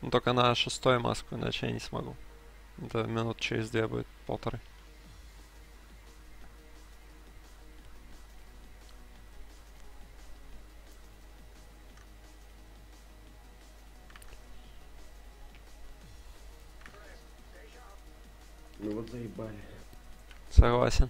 Ну, только на шестой маску, иначе я не смогу. Это минут через 2 будет, полторы. Ну вот заебали. Согласен.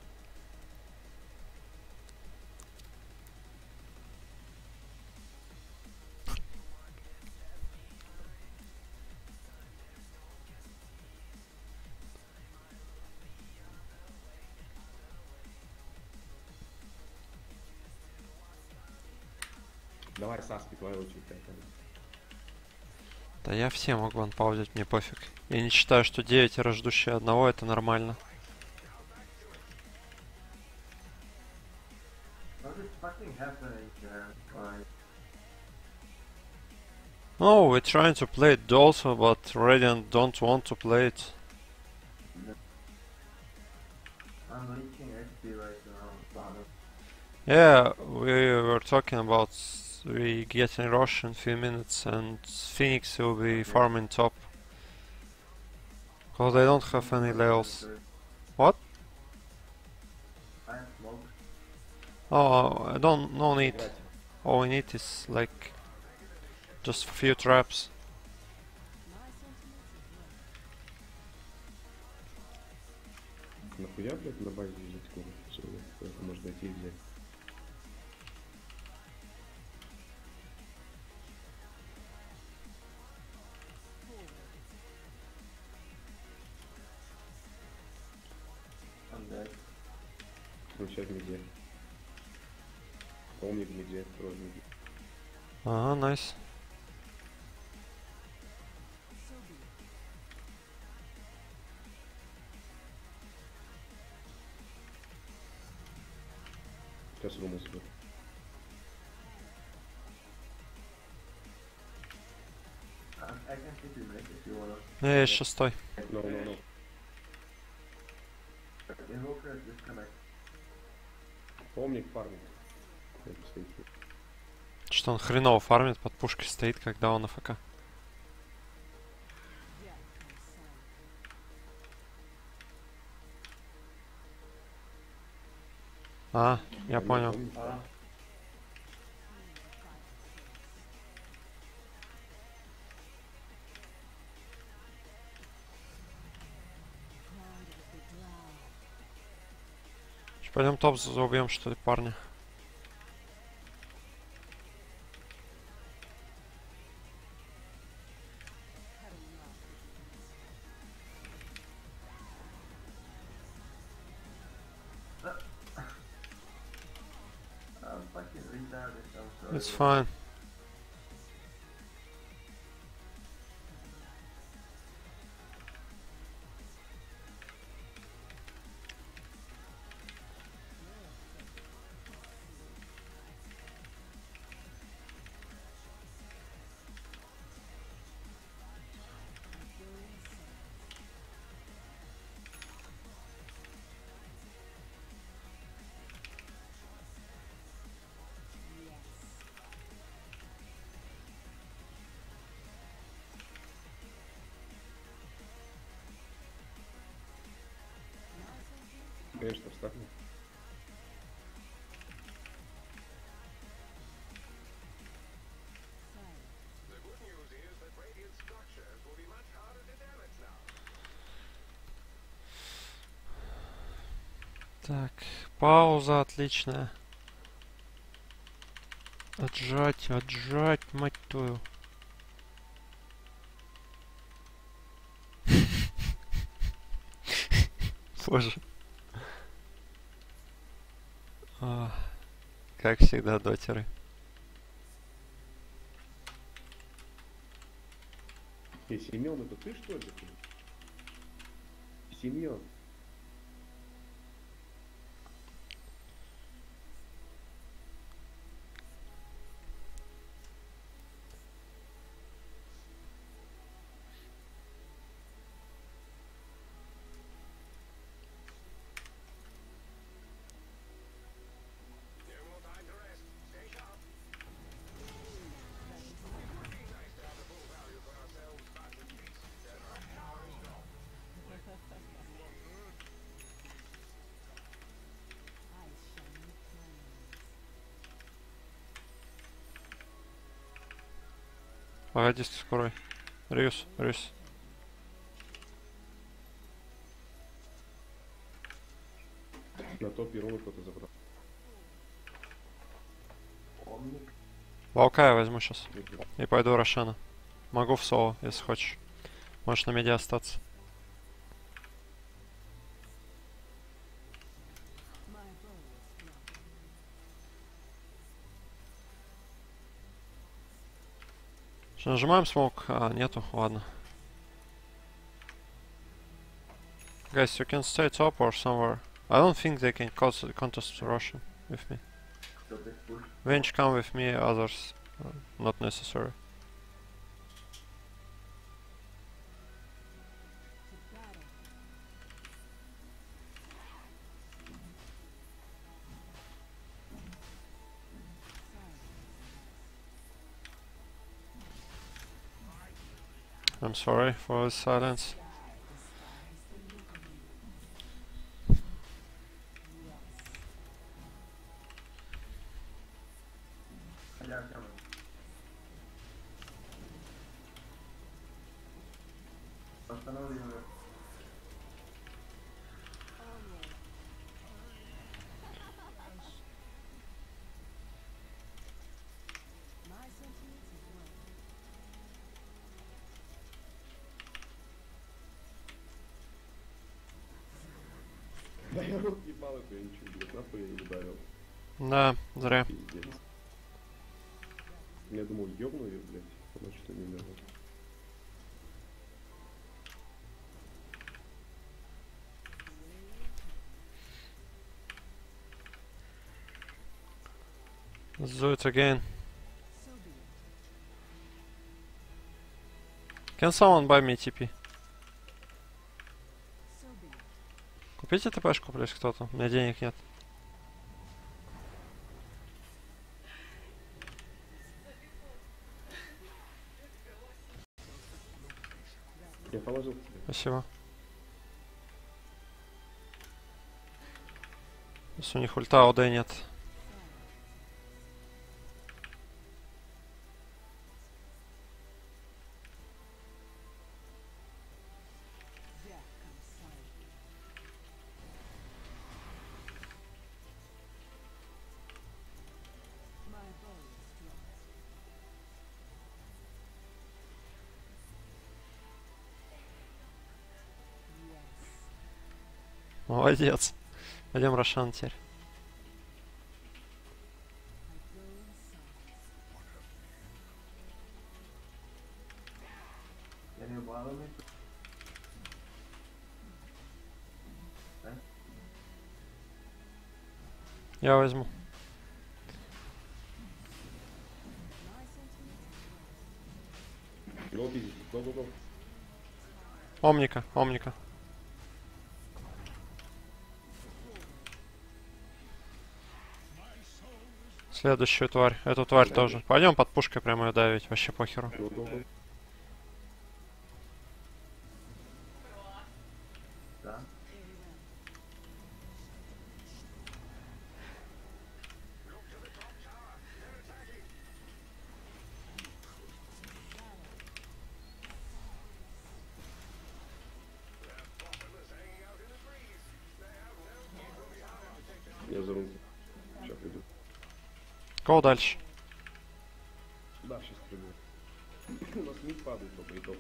Давай, Саски, твоя очередь. Да я все могу анпаузить, мне пофиг. Я не считаю, что 9 рождущие одного это нормально. What is fucking happening here? Like, No, we're trying to play it also, but Radiant don't want to play it. I'm leaking HP right now. Bottom. Yeah, we were talking about we getting Rosh in few minutes and Phoenix will be farming top. Cause they don't have any levels. What? I have smoke. Oh, I don't, no need. Играть. All we need is like just a few traps. Нахуя, блядь, на базе взять куру? Это можно дойти и взять. I'm dead. Ну сейчас где? Помни где, тоже где. Ага, nice. Сейчас руму себе. I can hit you, mate, if you wanna. Yeah, шестой. No. Invoker disconnect. Помник фармит. Это стоит. Что он хреново фармит, под пушкой стоит, когда он АФК. А, я понял. Пойдем топ заубьем, что ли, парня. I'm fucking retarded, I'm sorry. It's fine. Конечно, вставлю. Так, пауза отличная. Отжать, мать твою. Боже. Как всегда, дотеры. И Семен, это ты что ли? Семен. Погоди, скорой. Рюс, Рюс. На топе руну кто-то забрал. Омник. Волка я возьму сейчас. Мгм. И пойду Рошана. Могу в соло, если хочешь. Можешь на меди остаться. Что, нажимаем смок? А, нету, ладно. Guys, you can stay top or somewhere. I don't think they can contest Russian with me. Кто ты пуш? Venge come with me, others not necessary. I'm sorry for the silence. Я камень. Останови его. Да я рот ебал эту инчу, блядь, нахуй я не ударил. Да, зря. Пиздец. Я думал, ёбну её, блядь, она что-то не умерла. Let's do it again. Can someone buy me TP? Купите ТПшку, плюс кто-то. У меня денег нет. Я положил тебе. Спасибо. Если у них ульта ОД нет. Молодец. Пойдем Рошан теперь. Я не баллами. Я возьму. Го, пиздец, го. Омника, Омника. Следующую тварь. Эту тварь Да, тоже. Пойдем под пушкой прямо ее давить. Вообще похеру. Го. Да. Я за рунку. Сейчас приду. Кого дальше? Да, сейчас приду. У нас мид падает по итогу.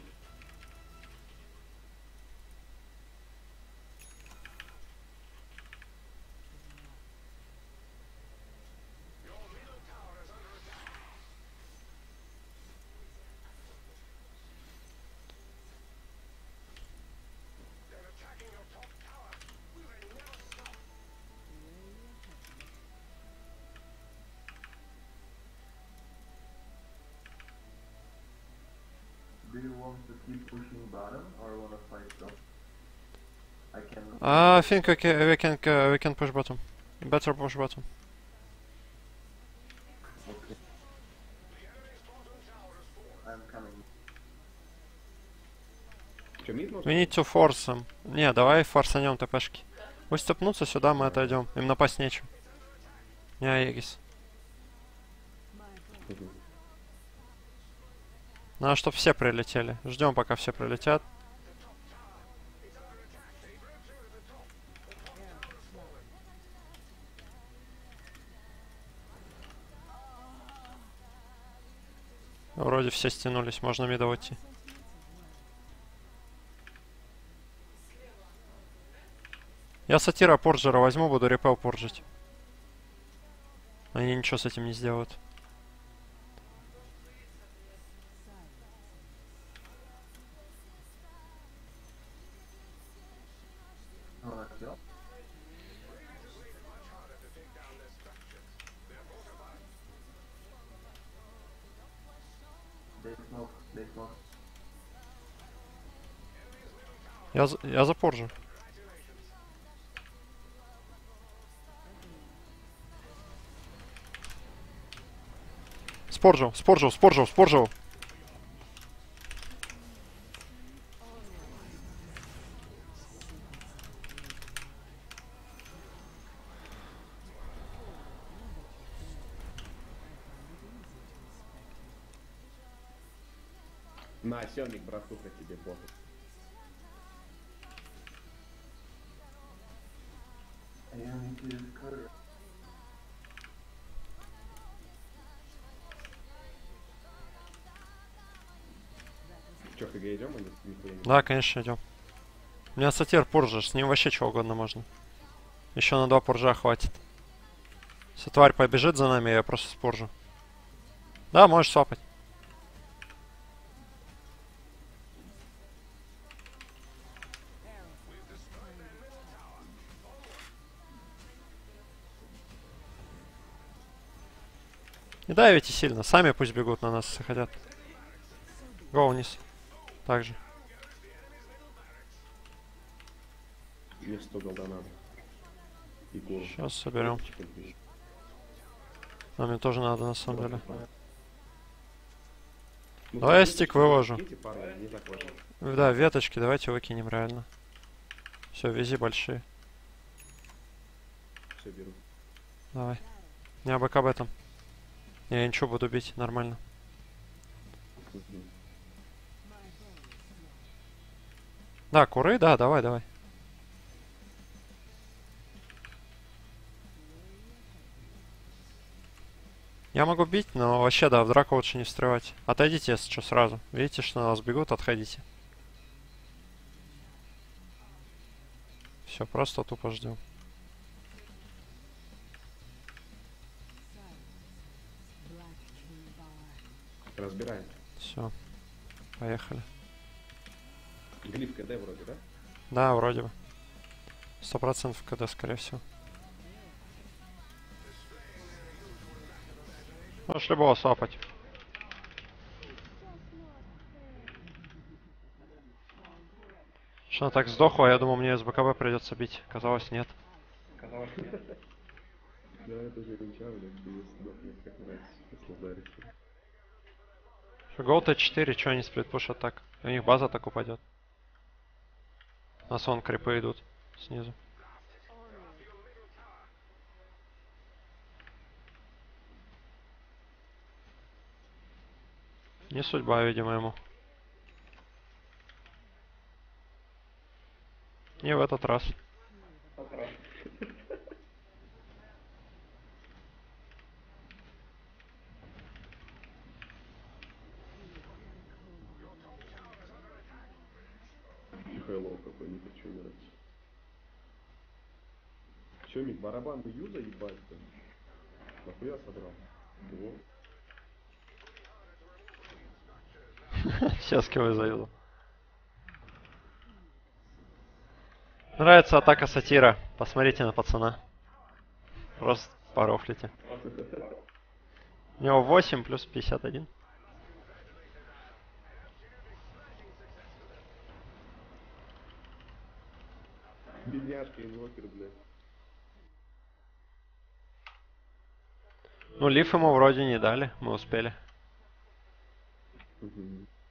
Do you want to keep pushing bottom or wanna fight top? I can. I think we can push bottom. Better push bottom. Okay. I'm coming. Че, мид может? We need to force them. Не, давай форсанем ТПшки. Пусть топнутся сюда, мы отойдем. Им напасть нечем. Не Аегис. Мгм. Надо, чтобы все прилетели. Ждем, пока все прилетят. Вроде все стянулись, можно мидов идти. Я сатира порджера возьму, буду репел порджить. Они ничего с этим не сделают. Wanna kill? They smoke, they smoke. Я запоржу. Споржил, споржил, споржил, споржил. На, Семик, братуха, тебе похуй. I am into this cutter. Че, ХГ идем или нихуя не? Да, конечно, идем. У меня сатир поржер, с ним вообще чего угодно можно. Еще на 2 поржа хватит. Если тварь побежит за нами, я просто споржу. Да, можешь свапать. Не давите сильно, сами пусть бегут на нас, если хотят. Го вниз. Так же. Мне 100 голда надо. И куру. Сейчас соберем. А мне тоже надо на самом деле. Ну, Давай я там стик веточки вывожу. закиньте, парни, не так важно. Да, веточки давайте выкинем реально. Все, вези большие. Все беру. Давай. Не АБК об этом. Я ничего буду бить, нормально. Мгм. Да, куры, да, давай, давай. Я могу бить, но вообще, да, в драку лучше не встревать. Отойдите, если что, сразу. Видите, что на вас бегут, отходите. Все, просто тупо ждем. Разбираем. Все, поехали. Глиф КД вроде, да? Да, вроде бы. 100% КД, скорее всего. Можешь любого свапать. Что она так сдохла, я думал, мне с БКБ придется бить. Казалось, нет. Да, это же ренча, блядь, ты сдохнешь, как нравится, если ударишься. Гол Т4, что они сплитпушат так? У них база так упадет. На сон крипы идут снизу. Не судьба, видимо, ему. Не в этот раз. Хайлоу какой, не хочу играть. Чё, барабан юза ебать-то? Нахуя собрал? Во. Сейчас кого зайду. Нравится атака сатира. Посмотрите на пацана. Просто порофлите. У него 8 плюс 51. Бедняжка, инвокер, блядь. Ну, лиф ему вроде не дали. Мы успели. Мгм.